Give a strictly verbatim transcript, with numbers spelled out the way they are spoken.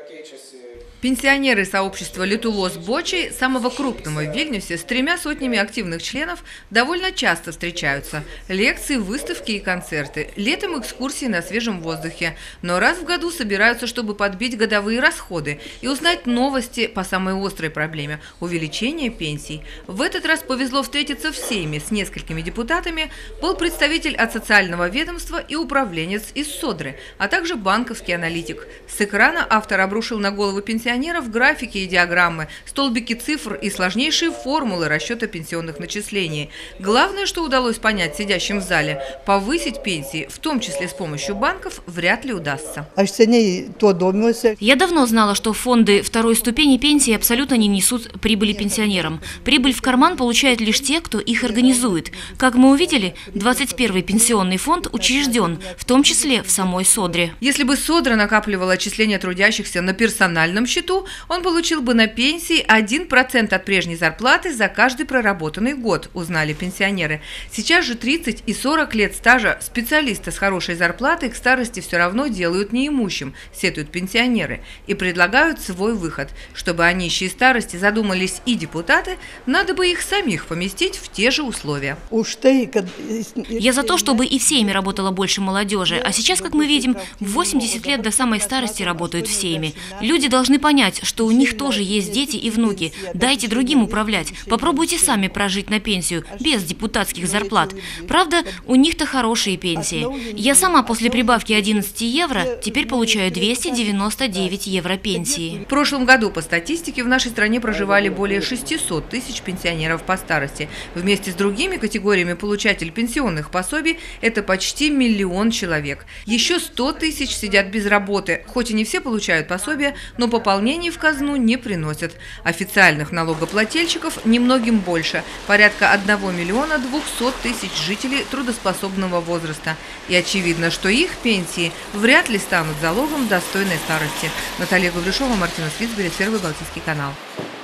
Пенсионеры сообщества «Литувос Бочий», самого крупного в Вильнюсе, с тремя сотнями активных членов, довольно часто встречаются. Лекции, выставки и концерты. Летом экскурсии на свежем воздухе. Но раз в году собираются, чтобы подбить годовые расходы и узнать новости по самой острой проблеме – увеличение пенсий. В этот раз повезло встретиться в Сейме с несколькими депутатами, был представитель от социального ведомства и управленец из Содры, а также банковский аналитик. С экрана автор обрушил на головы пенсионеров графики и диаграммы, столбики цифр и сложнейшие формулы расчета пенсионных начислений. Главное, что удалось понять сидящим в зале – повысить пенсии, в том числе с помощью банков, вряд ли удастся. Я давно знала, что фонды второй ступени пенсии абсолютно не несут прибыли пенсионерам. Прибыль в карман получают лишь те, кто их организует. Как мы увидели, двадцать первый пенсионный фонд учрежден, в том числе в самой Содре. Если бы Содра накапливала отчисления трудящихся на персональном счету, он получил бы на пенсии один процент от прежней зарплаты за каждый проработанный год, узнали пенсионеры. Сейчас же тридцать и сорок лет стажа специалиста с хорошей зарплатой к старости все равно делают неимущим, сетуют пенсионеры, и предлагают свой выход. Чтобы о нищей старости задумались и депутаты, надо бы их самих поместить в те же условия. Я за то, чтобы и в Сейме работало больше молодежи, а сейчас, как мы видим, в восемьдесят лет до самой старости работают в Сейме. Люди должны понять, что у них тоже есть дети и внуки. Дайте другим управлять. Попробуйте сами прожить на пенсию, без депутатских зарплат. Правда, у них-то хорошие пенсии. Я сама после прибавки одиннадцати евро теперь получаю двести девяносто девять евро пенсии. В прошлом году по статистике в нашей стране проживали более шестисот тысяч пенсионеров по старости. Вместе с другими категориями получателей пенсионных пособий это почти миллион человек. Еще сто тысяч сидят без работы. Хоть и не все получают пособия, но пополнений в казну не приносят. Официальных налогоплательщиков немногим больше – порядка одного миллиона двухсот тысяч жителей трудоспособного возраста. И очевидно, что их пенсии вряд ли станут залогом достойной старости. Наталья Гаврюшова, Мартина Свицберг, Первый Балтийский канал.